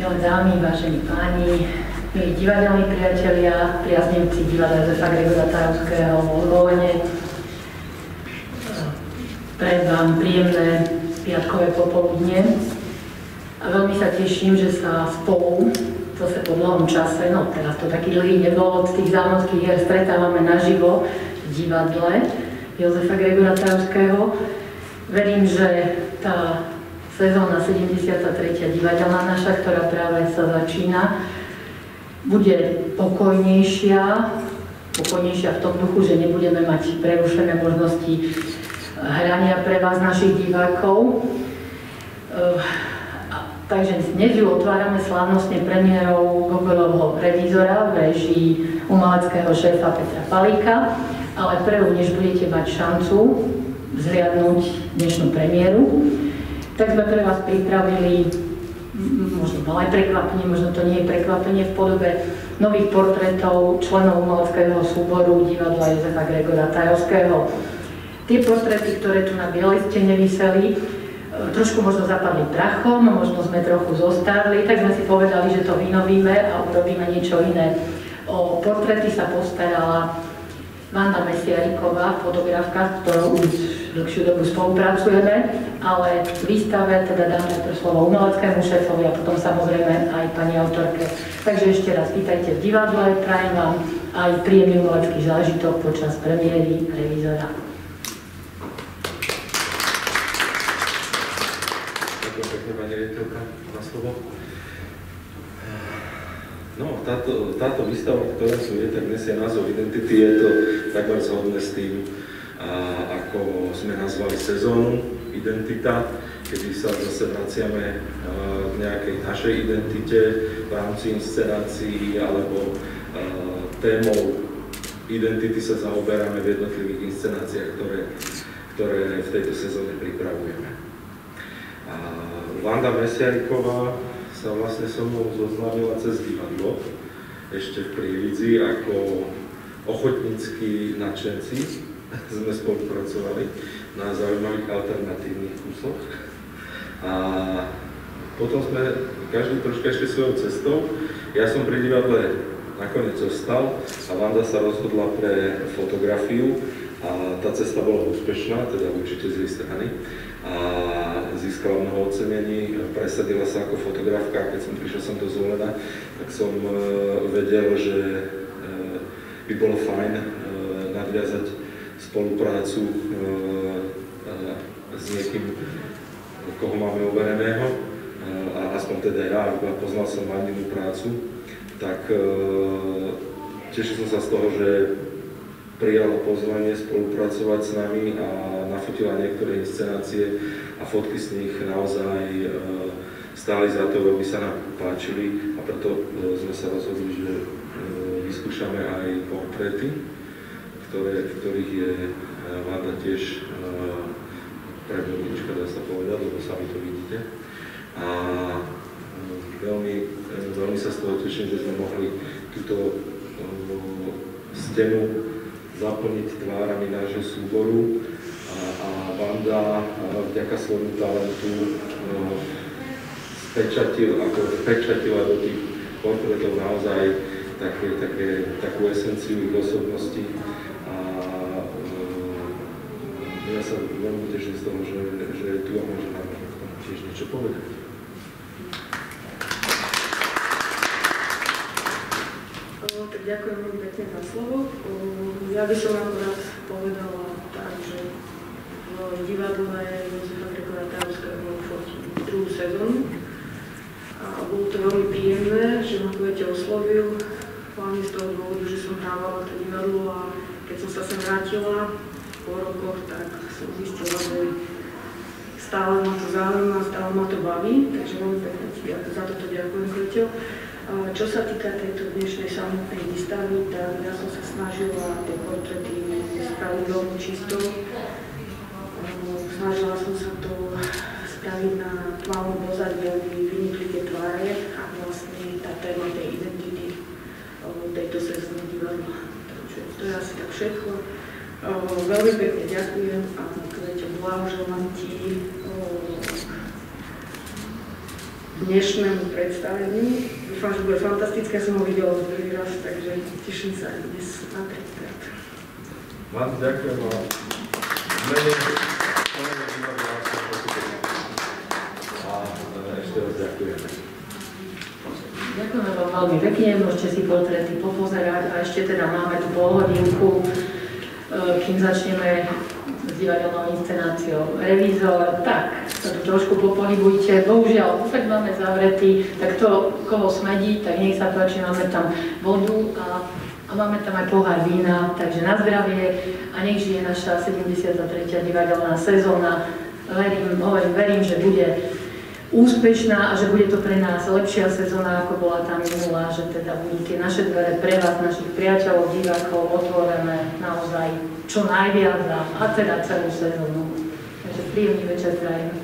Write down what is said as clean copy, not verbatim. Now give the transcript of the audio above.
Milé dámy, vážení páni, milí divadelní priatelia, priaznivci divadla Jozefa Gregora Tajovského vo Zvolene. Prajem vám príjemné piatkové popoludne a veľmi sa teším, že sa spolu zase po dlhom čase, no teraz to taký dlhý nebol, od tých zámockých hier stretávame naživo v divadle Jozefa Gregora Tajovského. Verím, že tá sezóna 73. divadelná naša, ktorá práve sa začína, bude pokojnejšia v tom duchu, že nebudeme mať prerušené možnosti hrania pre vás, našich divákov. Takže dnes ju otvárame slávnostne premiérou Gogolovho Revízora v režii umeleckého šéfa Petra Palíka, ale prv, než budete mať šancu zhliadnúť dnešnú premiéru, tak sme pre vás pripravili možno malé prekvapenie, možno to nie je prekvapenie, v podobe nových portrétov členov umeleckého súboru divadla Jozefa Gregora Tajovského. Tie portréty, ktoré tu na bielej stene viseli, trošku možno zapadli prachom, možno sme trochu zostarli, tak sme si povedali, že to vynovíme a urobíme niečo iné. O portréty sa postarala Vanda Mesiariková, fotografka, s ktorou už dlhšiu dobu spolupracujeme, ale v výstave teda dáme najprv slovo umeleckému šéfovi a potom samozrejme aj pani autorke. Takže ešte raz vítajte v divadle, prajem vám aj príjemný umelecký zážitok počas premiéry Revízora. Ďakujem pekne, pani riaditeľka, na slovo. No, táto výstava, ktorá tu je, tak nesie názov Identity, je to takmer zhodné s tým, ako sme nazvali sezónu Identita, kedy sa zase vraciame k nejakej našej identite v rámci inscenácií, alebo témou identity sa zaoberáme v jednotlivých inscenáciách, ktoré v tejto sezóne pripravujeme. Vanda Mesiariková sa vlastne so mnou zoznámila cez divadlo, ešte v Prievidzi, ako ochotnícky nadšenci sme spolupracovali na zaujímavých alternatívnych kusoch. A potom sme každý troška ešte svojou cestou. Ja som pri divadle nakoniec zostal a Vanda sa rozhodla pre fotografiu a tá cesta bola úspešná, teda určite z jej strany. A získala mnoho ocenení, presadila sa ako fotografka. Keď som prišiel sem do Zvolena, tak som vedel, že by bolo fajn nadviazať spoluprácu s niekým, koho máme overeného, a aspoň teda ja, ak poznal som Vandinu prácu, tak tešil som sa z toho, že prijala pozvanie spolupracovať s nami a nafotila niektoré inscenácie a fotky z nich naozaj stáli za to, veľmi sa nám páčili, a preto sme sa rozhodli, že vyskúšame aj portréty, v ktorých je Vanda tiež prebudnička, dá sa povedať, lebo sami to vidíte. A veľmi sa z toho teším, že sme mohli túto stenu zaplniť tvárami nášho súboru a Vanda vďaka svojmu talentu vpečatila do tých portrétov naozaj takú esenciu ich osobnosti, a ja sa veľmi teším z toho, že je tu a môže nám tiež niečo povedať. Tak ďakujem veľmi pekne za slovo. Ja by som akorát povedala tak, že v divadle Jozefa Gregora Tajovského fotím druhú sezónu. A bolo to veľmi príjemné, že ma Peťo oslovil, hlavne z toho dôvodu, že som hrávala to divadlo, a keď som sa sem vrátila po rokoch, tak som zistila, že stále ma to zaujíma, stále ma to baví, takže veľmi pekne za toto ďakujem, Peťo. Čo sa týka tejto dnešnej samotnej výstavy, tak ja som sa snažila tie portréty spraviť veľmi čisto. Snažila som sa to spraviť na tmavom pozadí, aby vynikli tie tváre a vlastne tá téma tej identity tejto sezóny divadla. Takže to je asi tak všetko. Veľmi pekne ďakujem a blahoželám ti dnešnému predstaveniu. Dúfam, že bude fantastické, som ho videla z prvý raz, takže teším sa aj dnes na prvýkrát. Marta, ďakujem vám. Mene divadla a ešte raz ďakujeme. Ďakujeme vám veľmi pekne, môžete si portréty popozerať a ešte teda máme tu polhodinku, kým začneme s divadelnou inscenáciou Revízor, tak sa tu trošku popohybujte. Bohužiaľ, bufet máme zavretý, tak to, koho smedí, tak nech sa páči, máme tam vodu a máme tam aj pohár vína, takže na zdravie a nech žije naša 73. divadelná sezóna. Verím, že bude úspešná a že bude to pre nás lepšia sezóna, ako bola tá minulá, že teda budú tie naše dvere pre vás, našich priateľov, divákov, otvorené naozaj čo najviac a teda celú sezónu. Takže príjemný večer prajem.